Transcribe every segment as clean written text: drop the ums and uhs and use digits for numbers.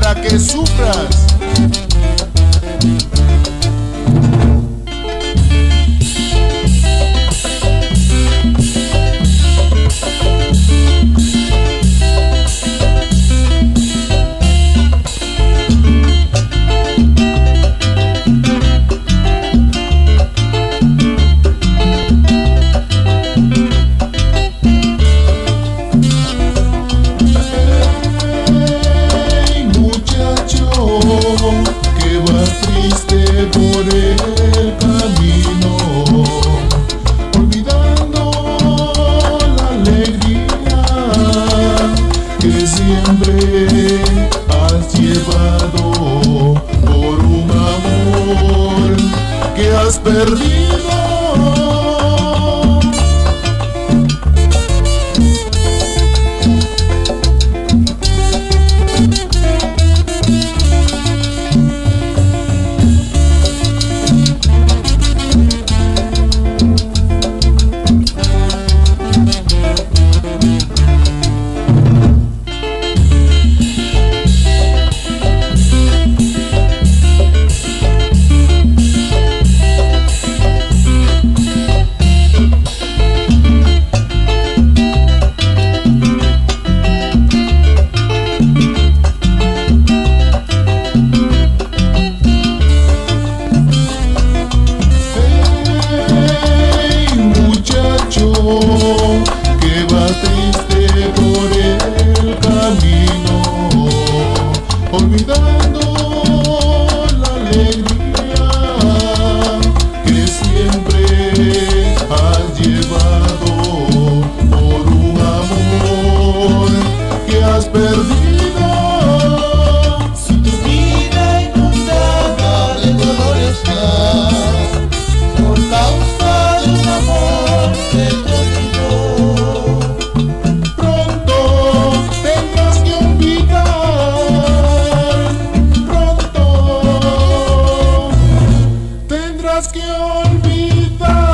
para que sufras. Que vas triste por el camino, olvidando la alegría que siempre has llevado por un amor que has perdido. Que va triste por el camino, olvidando la alegría que siempre has llevado por un amor que has perdido. Si tu vida inundada de dolor está por causa de un amor que te olvidó, pronto tendrás que olvidar, pronto tendrás que olvidar,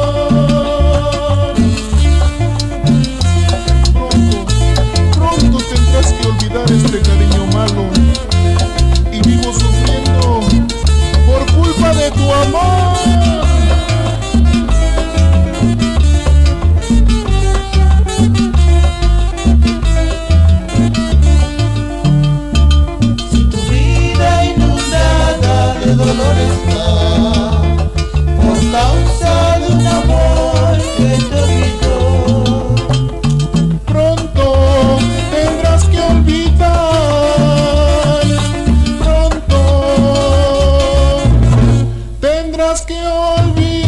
pronto tendrás que olvidar este cariño malo y vivo sufriendo por culpa de tu amor. dolor está por causa de un amor que te olvidó. Pronto tendrás que olvidar, pronto tendrás que olvidar.